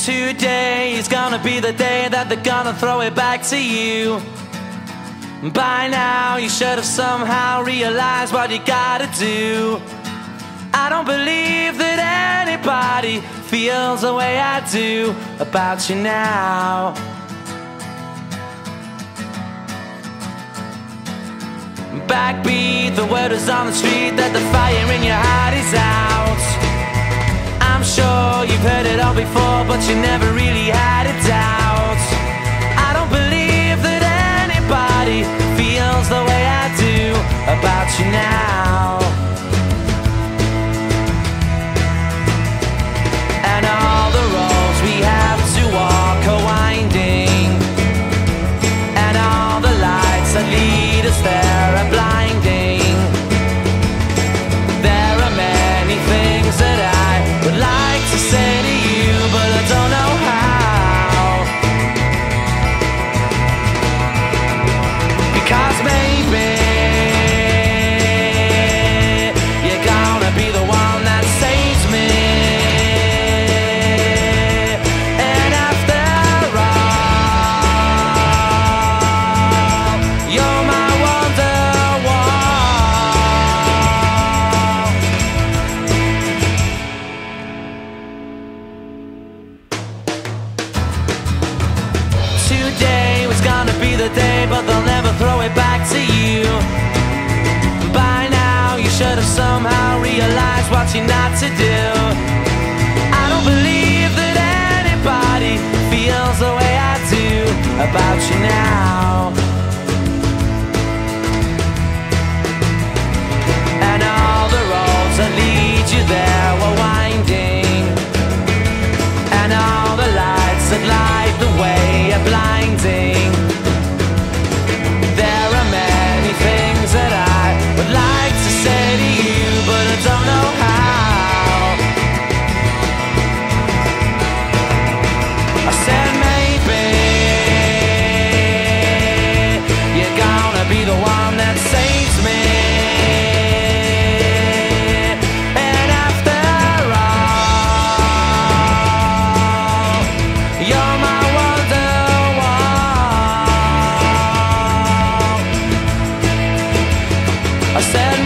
Today is gonna be the day that they're gonna throw it back to you. By now you should have somehow realized what you gotta do. I don't believe that anybody feels the way I do about you now. Backbeat, the word is on the street that the fire in your heart is out. I'm sure you've heard it all before, but you never really had a doubt. I don't believe that anybody feels the way I do about you now. And all the roads we have to walk are winding, and all the lights that lead us there are blinding. There are many things that I would like to say to you, but I don't know how. Because maybe you're gonna be the one that saves me. And after all, you're my Wonderwall. Today was gonna be the day, but they'll never throw it back to you. By now you should have somehow realized what you're not to do. I don't believe that anybody feels the way I do about you now. And all the roads that lead you there were winding, and all the lights that light the way are blinding. There are many things that I would like to say to you, but I don't know how. I said maybe you're gonna be the one that saves me. And after all, you're my Wonderwall. I said